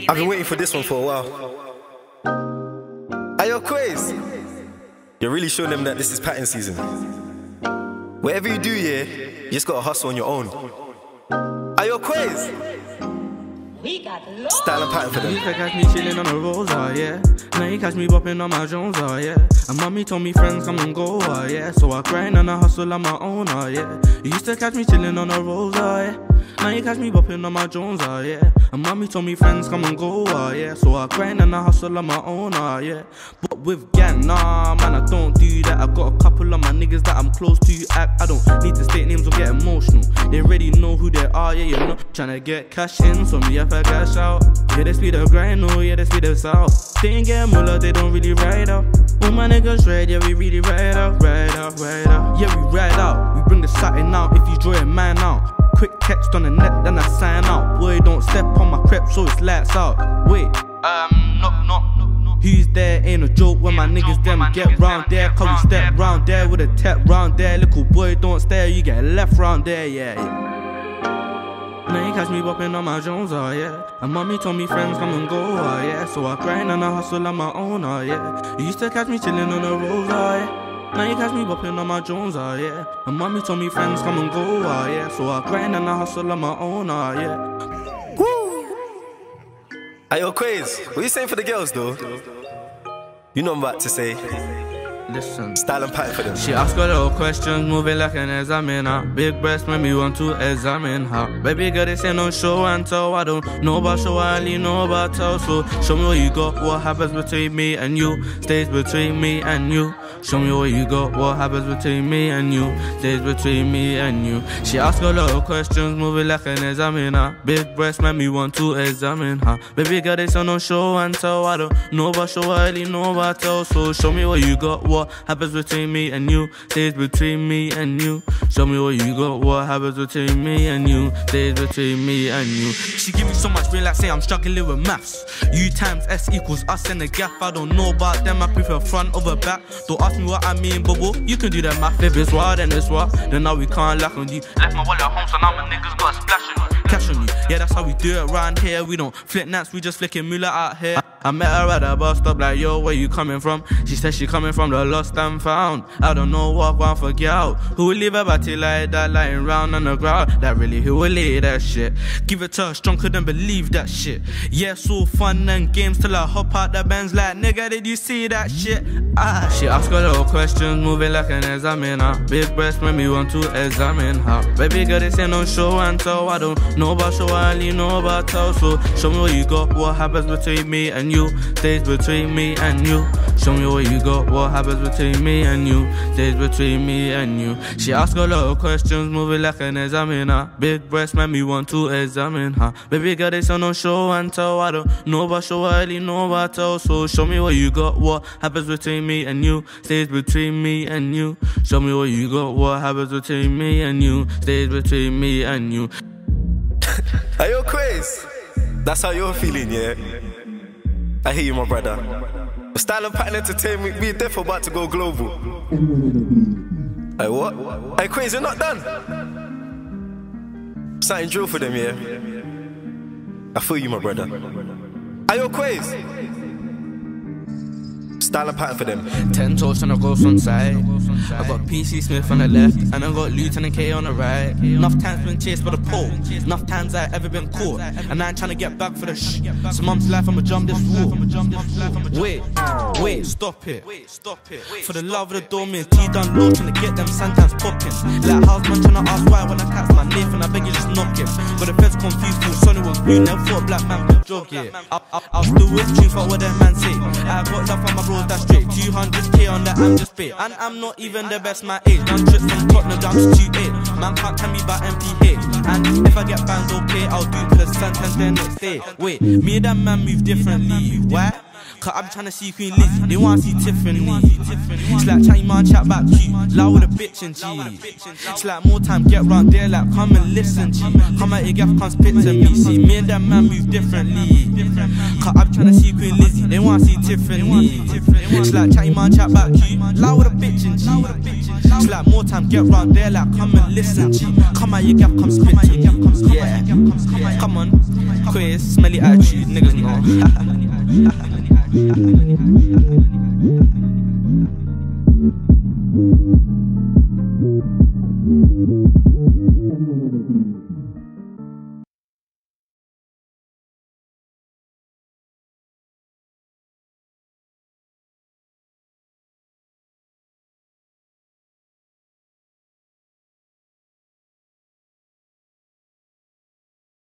I've been waiting for this one for a while. Ayo, Quiz, you're really showing them that this is pattern season. Whatever you do, yeah, you just gotta hustle on your own. Ayo, Quiz, style and pattern for them. You used to catch me chilling on the rolls, yeah. Now you catch me bopping on my Jones, yeah. And mommy told me friends come and go, yeah. So I grind and I hustle on my own, yeah. You used to catch me chilling on the rolls, yeah. Now you catch me bopping on my Jones, yeah. And mommy told me friends come and go, yeah. So I grind and I hustle on my own, yeah. But with gang, nah, man, I don't do that. I got a couple of my niggas that I'm close to act. I don't need to state names or get emotional. They already know who they are, yeah, you know. Tryna get cash in, so me if I cash out. Yeah, they speed the grind, no, yeah, they speed the south. They ain't get mullah, they don't really ride out. All my niggas ride, yeah, we really ride out, ride out, ride out. Yeah, we ride out, we bring the satin out. If you draw a man out, quick text on the net, then I sign out. Boy, don't step on my crep, so it's lights out. Wait, no. Who's there? Ain't a joke when my niggas them get round there. Cause we step round there with a tap round there. Little boy, don't stare, you get left round there, yeah. Now you catch me bopping on my Jones, yeah. And mommy told me friends come and go, yeah. So I grind and I hustle on my own, yeah. You used to catch me chilling on the roads, yeah. Now you catch me bopping on my Jones, yeah. And mommy told me friends come and go, yeah. So I grind and I hustle on my own, yeah. Woo! Ayo, Quiz, what you saying for the girls, though? You know what I'm about to say. Listen, style and pattern for them. She asks a little questions, moving like an examiner. Big breast make me want to examine her. Baby girl, this ain't no show and tell. I don't know about show, I only know about tell. So show me what you got, what happens between me and you stays between me and you. Show me what you got, what happens between me and you stays between me and you. She asks a lot of questions, moving like an examiner. Big breast make me want to examine her. Baby girl, this ain't no show and tell. I don't know about show, I only know about tell. So show me what you got, what happens between me and you stays between me and you. Show me what you got, what happens between me and you stays between me and you. She give me so much brain like say I'm struggling with maths. U times S equals us in the gap. I don't know about them, I prefer front over back. Don't ask me what I mean, bubble, you can do that math. If it's wild, then it's wild, then now we can't lack on you. Left my wallet at home, so now my niggas got a splash on you. Cash on you, yeah, that's how we do it around here. We don't flip nats, we just flicking moolah out here. I met her at a bus stop like, yo, where you coming from? She said she coming from the lost and found. I don't know what one for girl. Who will leave her body like that, lying round on the ground? That really, who will leave that shit? Give it to her strong, couldn't believe that shit. Yeah, it's all fun and games till I hop out the Benz like, nigga, did you see that shit? She asked a little questions, moving like an examiner. Big breast made me want to examine her. Baby girl, this ain't no show and tell. I don't know about show, I only know about tell. So show me what you got, what happens between me and you stays between me and you. Show me what you got, what happens between me and you stays between me and you. She asked a lot of questions, moving like an examiner. Big breast made me want to examine her. Baby girl, this ain't no show and tell. I don't know about show, I only know about tell. So show me what you got, what happens between me and you stays between me and you. Show me what you got, what happens between me and you stays between me and you. Ayo, Quiz, that's how you're feeling, yeah? I hear you, my brother. Style and pattern entertainment, we definitely about to go global. Hey, what? Hey, Quiz, you're not done. Something drill for them, yeah? I feel you, my brother. Ayo, Quiz, style and pattern for them. 10 toes on the ghost on side. I got PC Smith on the left, and I got Lieutenant K on the right. Enough times been chased by the pole, enough times I ever been caught, and I ain't trying to get back for the So mom's life, I'ma jump this wall. Wait, stop it. For the love of the door, me and T done low, trying to get them sometimes popping. Like house man trying to ask why when I catch my Nathan, I beg you just knock him. But the feds confused, thought Sonny was blue, never thought black man could jog, yeah. I'll still with truth, fuck what that man say. I got love from my bros, that's straight. 200k on that, I'm just paid. And I'm not even the best my age. Done trips from Tottenham down to 2-8. Man can't tell me about MPH. And if I get banned, okay, I'll do to the sentence the next day. Wait, me and that man move differently. Why? Cause I'm tryna see Queen Lizzie, they wanna see Tiffany. It's like chatty man chat back Q, loud with a bitch and G. It's like more time, get round there, like come and listen G. Come at your gaff, come spit to me. See me and that man move differently. Cause I'm tryna see Queen Lizzie, they wanna see Tiffany. It's like chatty man chat back Q, loud with a bitch and G. It's like more time, get round there, like come and listen G. Come at your gaff, come spit to me. Yeah, come on, quiz, smelly attitude, niggas know.